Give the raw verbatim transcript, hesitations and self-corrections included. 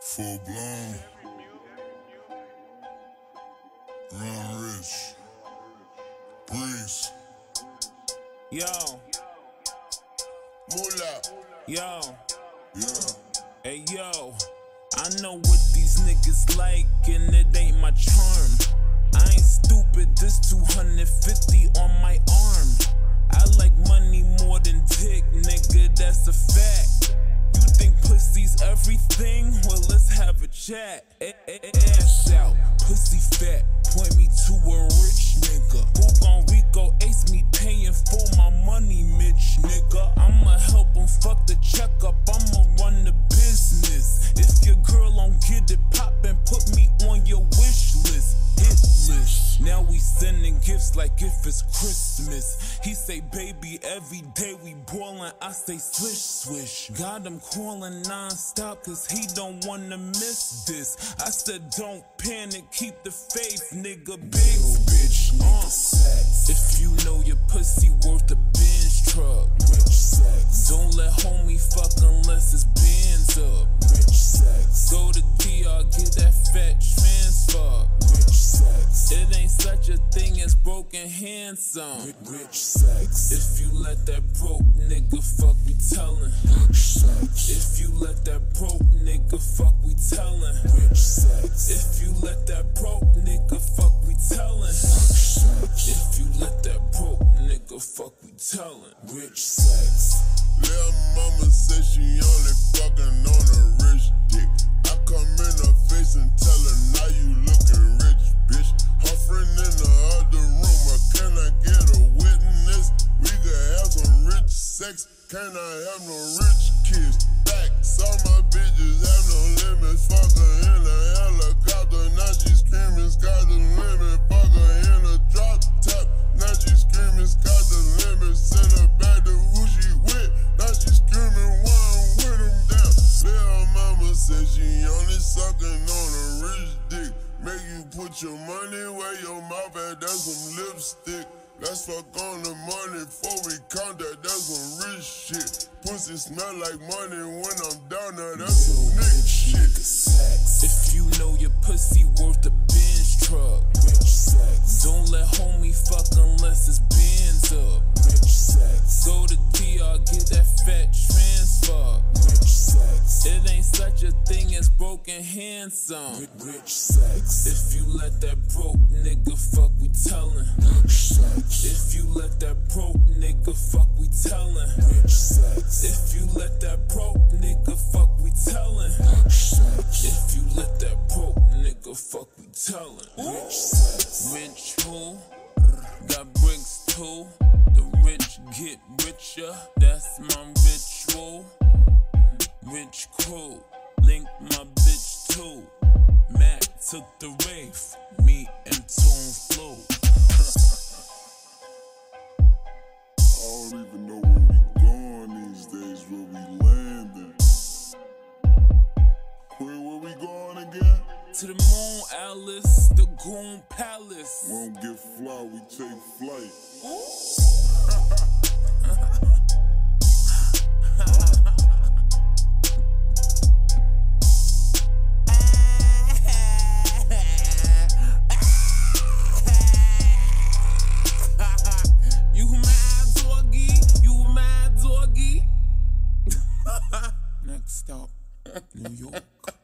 Full blown. Run Rich. Breeze. Yo. Moolah. Yo. Yeah. Hey yo. I know what these niggas like, and it ain't my charm. I ain't stupid, this two hundred fifty on my arm. I like money more than dick, nigga, that's a fact. You think pussy's everything? Well, let's have a chat. Ass out, pussy fat, point me to a rich nigga. Who gon' Rico ace me paying for my money, Mitch, nigga? I'ma help him fuck the checkup, I'ma run the business. If your girl don't get it poppin', put me on your wish list. Hit list. Now we sending gifts like if it's Christmas. He say, baby, every day we ballin'. I say, swish, swish. Got him callin' non-stop cause he don't wanna miss this. I said, don't panic, keep the faith, nigga. Big bitch, nigga, uh. sex. If you know your pussy worth a Benz truck, rich sex. Don't let homie fuck unless it's bands up, rich sex. Go to D R, get that fat transfer, rich sex. It ain't such a thing as broken handsome, rich sex. If you let that broke nigga fuck, we tellin', rich sex. If you let that broke nigga fuck, we tellin', rich sex. If you let that broke nigga fuck, we tellin', rich sex. If you let that broke nigga fuck, we tellin', rich sex. Lil' mama said she only fucking on a rich dick. I come in her face and tell her, now you looking rich, bitch. Her friend in the other room, or can I get a witness? We could have some rich sex, can I have no rich kids? Facts, all my bitches have no limits. Fuck her in a helicopter, now she screaming, sky's the limit. Fuck her in a drop top, now she screaming, sky's the limit. Send her back to who she with, now she screaming, why I'm with him down. Lil' mama said she only sucking on a rich dick. Make you put your money where your mouth at, that's some lipstick. Let's fuck on the money before we count that, that's some rich shit. Pussy smell like money when I'm down there, that's some nigga shit. If you know your pussy worth a Benz truck, rich sex. Don't let homie fuck unless it's bands up, rich sex. Go to D R, get that fat transfer, rich sex. It ain't such a thing as broken handsome, rich sex. If you let that broke nigga fuck, we tellin', rich sex. If you let that broke nigga fuck, we tellin', rich sex. If you let that broke nigga fuck, we tellin', rich sex. If you let that broke nigga fuck, we tellin', rich sex. Rich who? Got bricks too. The rich get richer, that's my ritual. Rich crew, link my bitch too. Mac took the Wraith, me and Tune flew. I don't even know where we going these days, where we landing. Where, where we going again? To the moon, Alice, the Goon Palace. We don't get fly, we take flight. You mad doggy? You mad doggy? Next stop, New York.